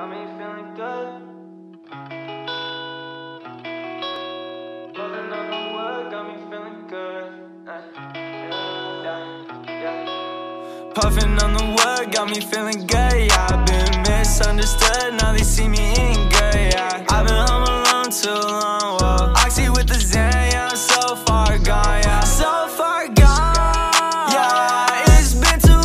got me feeling good. Rolling on the wood, got me feeling good. Puffing on the wood, got me feeling good. Yeah, I've been misunderstood, now they see me eating good. Yeah, I've been home alone too long. Whoa. Oxy with the Xan, yeah, I'm so far gone. Yeah, so far gone. Yeah, it's been too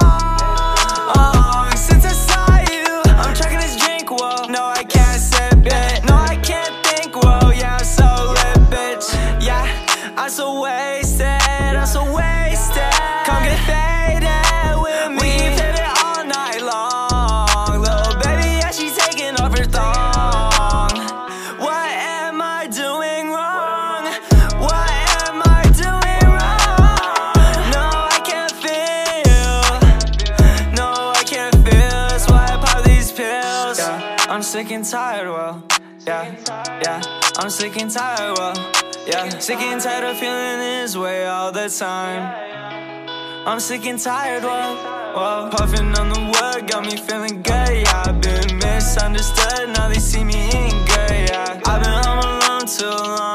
long since I saw you. I'm tracking this drink, whoa. No, I can't sip it. No, I can't think, whoa. Yeah, I'm so lit, bitch. Yeah, I'm so wasted. I'm so wasted. Come get faded with me. We hit it all night long. Little baby, yeah, she's taking off her thong. What am I doing wrong? What am I doing wrong? No, I can't feel. No, I can't feel. That's why I pop these pills. Yeah, I'm sick and tired, well. Yeah, I'm sick and tired, well. Yeah, sick and tired of feeling this way all the time. I'm sick and tired, whoa. Puffing on the wood, got me feeling good. Yeah, I've been misunderstood, now they see me eating good. Yeah, I've been home alone too long.